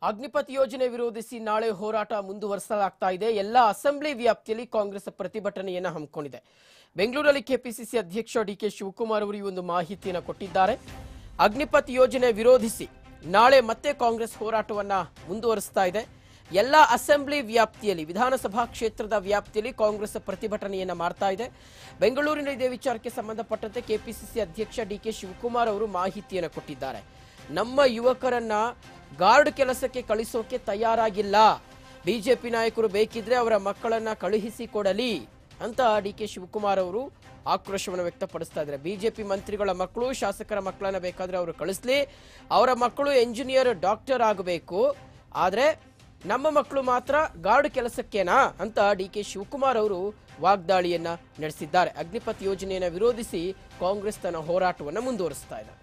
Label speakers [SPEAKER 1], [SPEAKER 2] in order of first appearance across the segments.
[SPEAKER 1] ಅಗ್ನಿಪಥ್ ಯೋಜನೆ ವಿರೋಧಿಸಿ ನಾಳೆ ಹೋರಾಟ ಮುಂದುವರಿಸಲಾಗ್ತಾ ಇದೆ. ಎಲ್ಲ ಅಸೆಂಬ್ಲಿ ವ್ಯಾಪ್ತಿಯಲ್ಲಿ ಕಾಂಗ್ರೆಸ್ ಪ್ರತಿಭಟನೆಯನ್ನು ಹಮ್ಮಿಕೊಂಡಿದೆ. ಬೆಂಗಳೂರಲ್ಲಿ ಕೆಪಿಸಿಸಿ ಅಧ್ಯಕ್ಷ ಡಿಕೆ ಶಿವಕುಮಾರ್ ಅವರು ಈ ಒಂದು ಮಾಹಿತಿಯನ್ನು ಕೊಟ್ಟಿದ್ದಾರೆ. ಅಗ್ನಿಪಥ್ ಯೋಜನೆ ವಿರೋಧಿಸಿ ನಾಳೆ ಮತ್ತೆ ಕಾಂಗ್ರೆಸ್ ಹೋರಾಟವನ್ನು ಮುಂದುವರಿಸ್ತಾ ಇದೆ. ಎಲ್ಲ ಅಸೆಂಬ್ಲಿ ವ್ಯಾಪ್ತಿಯಲ್ಲಿ ವಿಧಾನಸಭಾ ಕ್ಷೇತ್ರದ ವ್ಯಾಪ್ತಿಯಲ್ಲಿ ಕಾಂಗ್ರೆಸ್ ಪ್ರತಿಭಟನೆಯನ್ನು ಮಾಡ್ತಾ ಇದೆ. ಬೆಂಗಳೂರಿನ ಇದೇ ವಿಚಾರಕ್ಕೆ ಸಂಬಂಧಪಟ್ಟಂತೆ ಕೆಪಿಸಿಸಿ ಅಧ್ಯಕ್ಷ ಡಿಕೆ ಶಿವಕುಮಾರ್ ಅವರು ಮಾಹಿತಿಯನ್ನು ಕೊಟ್ಟಿದ್ದಾರೆ. ನಮ್ಮ ಯುವಕರನ್ನ ಗಾರ್ಡ್ ಕೆಲಸಕ್ಕೆ ಕಳಿಸೋಕೆ ತಯಾರಾಗಿಲ್ಲ. ಬಿಜೆಪಿ ನಾಯಕರು ಬೇಕಿದ್ರೆ ಅವರ ಮಕ್ಕಳನ್ನ ಕಳುಹಿಸಿ ಕೊಡಲಿ ಅಂತ ಡಿಕೆ ಶಿವಕುಮಾರ್ ಅವರು ಆಕ್ರೋಶವನ್ನು ವ್ಯಕ್ತಪಡಿಸ್ತಾ ಇದ್ದಾರೆ. ಬಿಜೆಪಿ ಮಂತ್ರಿಗಳ ಮಕ್ಕಳು, ಶಾಸಕರ ಮಕ್ಕಳನ್ನ ಬೇಕಾದ್ರೆ ಅವರು ಕಳಿಸ್ಲಿ, ಅವರ ಮಕ್ಕಳು ಎಂಜಿನಿಯರ್, ಡಾಕ್ಟರ್ ಆಗಬೇಕು, ಆದ್ರೆ ನಮ್ಮ ಮಕ್ಕಳು ಮಾತ್ರ ಗಾರ್ಡ್ ಕೆಲಸಕ್ಕೇನಾ ಅಂತ ಡಿಕೆ ಶಿವಕುಮಾರ್ ಅವರು ವಾಗ್ದಾಳಿಯನ್ನ ನಡೆಸಿದ್ದಾರೆ. ಅಗ್ನಿಪಥ್ ಯೋಜನೆಯನ್ನು ವಿರೋಧಿಸಿ ಕಾಂಗ್ರೆಸ್ ತನ್ನ ಹೋರಾಟವನ್ನು ಮುಂದುವರಿಸ್ತಾ ಇದೆ.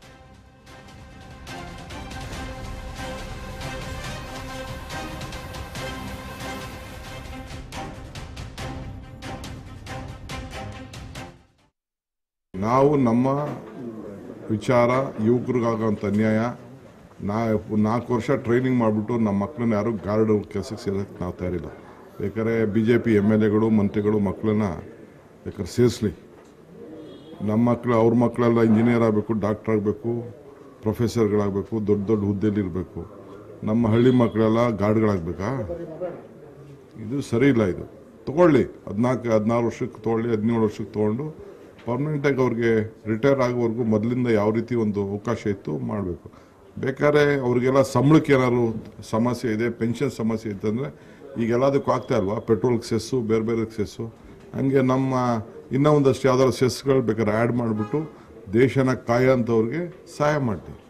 [SPEAKER 2] ನಾವು ನಮ್ಮ ವಿಚಾರ ಯುವಕರಿಗಾಗೋಂಥ ಅನ್ಯಾಯ, 4 ವರ್ಷ ಟ್ರೈನಿಂಗ್ ಮಾಡಿಬಿಟ್ಟು ನಮ್ಮ ಮಕ್ಕಳನ್ನ ಯಾರು ಗಾರ್ಡ್ ಕೆಲಸಕ್ಕೆ ಸೇರೋಕ್ಕೆ ನಾವು ತಯಾರಿಲ್ಲ. ಬೇಕಾದ್ರೆ BJP MLAಗಳು ಮಂತ್ರಿಗಳು ಮಕ್ಕಳನ್ನ ಬೇಕಾದ್ರೆ ಸೇರಿಸಲಿ. ನಮ್ಮ ಮಕ್ಕಳು, ಅವ್ರ ಮಕ್ಕಳೆಲ್ಲ ಇಂಜಿನಿಯರ್ ಆಗಬೇಕು, ಡಾಕ್ಟರ್ ಆಗಬೇಕು, ಪ್ರೊಫೆಸರ್ಗಳಾಗಬೇಕು, ದೊಡ್ಡ ದೊಡ್ಡ ಹುದ್ದೆಯಲ್ಲಿ ಇರಬೇಕು. ನಮ್ಮ ಹಳ್ಳಿ ಮಕ್ಕಳೆಲ್ಲ ಗಾರ್ಡ್ಗಳಾಗಬೇಕಾ? ಇದು ಸರಿ ಇಲ್ಲ. ಇದು ತೊಗೊಳ್ಳಿ, 14-16 ವರ್ಷಕ್ಕೆ ತೊಗೊಳ್ಳಿ, 17 ವರ್ಷಕ್ಕೆ ತೊಗೊಂಡು ಪರ್ಮನೆಂಟಾಗಿ ಅವ್ರಿಗೆ ರಿಟೈರ್ ಆಗೋವರೆಗೂ ಮೊದಲಿಂದ ಯಾವ ರೀತಿ ಒಂದು ಅವಕಾಶ ಇತ್ತು ಮಾಡಬೇಕು. ಬೇಕಾದ್ರೆ ಅವ್ರಿಗೆಲ್ಲ ಸಂಬಳಕ್ಕೆ ಏನಾದ್ರು ಸಮಸ್ಯೆ ಇದೆ, ಪೆನ್ಷನ್ ಸಮಸ್ಯೆ ಇತ್ತಂದರೆ ಈಗೆಲ್ಲದಕ್ಕೂ ಆಗ್ತಾ ಇಲ್ವಾ? ಪೆಟ್ರೋಲ್ಗೆ ಸೆಸ್ಸು, ಬೇರೆ ಬೇರೆ ಸೆಸ್ಸು, ಹಂಗೆ ನಮ್ಮ ಇನ್ನೂ ಒಂದಷ್ಟು ಯಾವ್ದಾದ್ರು ಸೆಸ್ಗಳು ಬೇಕಾದ್ರೆ ಆ್ಯಡ್ ಮಾಡಿಬಿಟ್ಟು ದೇಶನ ಕಾಯೋಂಥವ್ರಿಗೆ ಸಹಾಯ ಮಾಡ್ತೀವಿ.